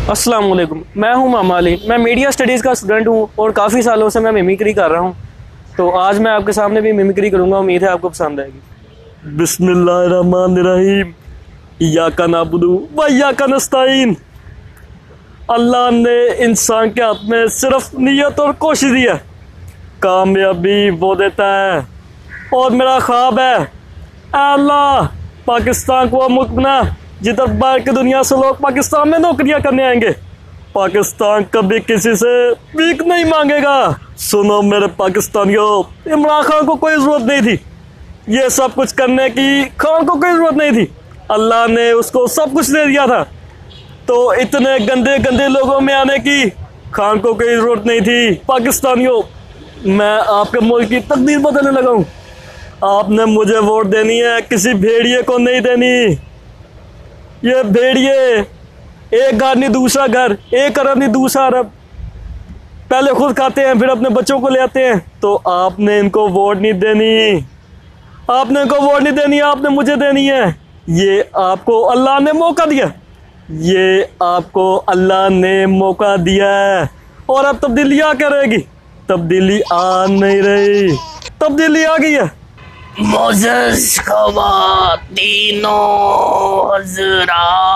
अस्सलाम वालेकुम। मैं हूं मोहम्मद अली। मैं मीडिया स्टडीज़ का स्टूडेंट हूं और काफ़ी सालों से मैं मिमिक्री कर रहा हूं। तो आज मैं आपके सामने भी मिमिक्री करूंगा। उम्मीद है आपको पसंद आएगी। बिस्मिल्लाहिर्रहमानिर्रहीम। इय्याका नअबुदु व इय्याका नस्तईन। अल्लाह ने इंसान के हाथ में सिर्फ नियत और कोशिश दी है, कामयाबी वो देता है। और मेरा ख्वाब है अल्लाह पाकिस्तान को मुल्क बना जिधर बाहर की दुनिया से लोग पाकिस्तान में नौकरियां करने आएंगे। पाकिस्तान कभी किसी से भीख नहीं मांगेगा। सुनो मेरे पाकिस्तानियों, इमरान खान को कोई जरूरत नहीं थी ये सब कुछ करने की। खान को कोई जरूरत नहीं थी, अल्लाह ने उसको सब कुछ दे दिया था। तो इतने गंदे गंदे लोगों में आने की खान को कोई जरूरत नहीं थी। पाकिस्तानियों, मैं आपके मुल्क की तकदीर बदलने लगा हूँ। आपने मुझे वोट देनी है, किसी भेड़िए को नहीं देनी। ये भेड़िए एक घर नहीं दूसरा घर, एक अरब नहीं दूसरा अरब, पहले खुद खाते हैं फिर अपने बच्चों को ले आते हैं। तो आपने इनको वोट नहीं देनी, आपने इनको वोट नहीं देनी, आपने मुझे देनी है। ये आपको अल्लाह ने मौका दिया, ये आपको अल्लाह ने मौका दिया है। और अब तब्दीली आ क्या रहेगी? तब्दीली आ नहीं रही, तब्दीली आ गई है। मोज़स ख़वातीनो हज़रात,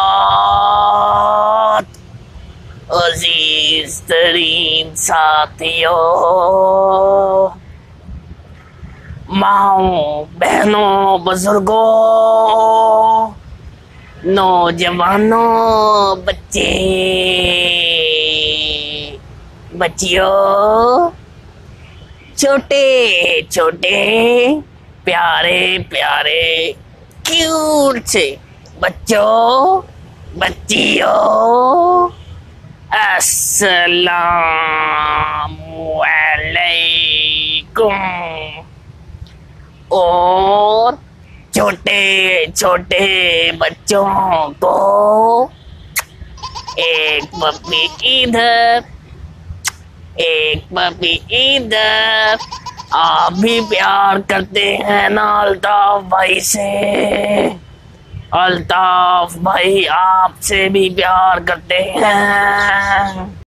अज़ीज़ तरीन साथियों, माओ बहनों, बुजुर्गों, नौजवानों, बच्चे बच्चियों, छोटे छोटे प्यारे प्यारे क्यूट से बच्चों बच्चियों, अस्सलाम वालेकुम। और छोटे छोटे बच्चों को एक पप्पी इधर, एक पप्पी इधर। आप भी प्यार करते हैं ना अल्ताफ भाई से? अल्ताफ भाई आपसे भी प्यार करते हैं।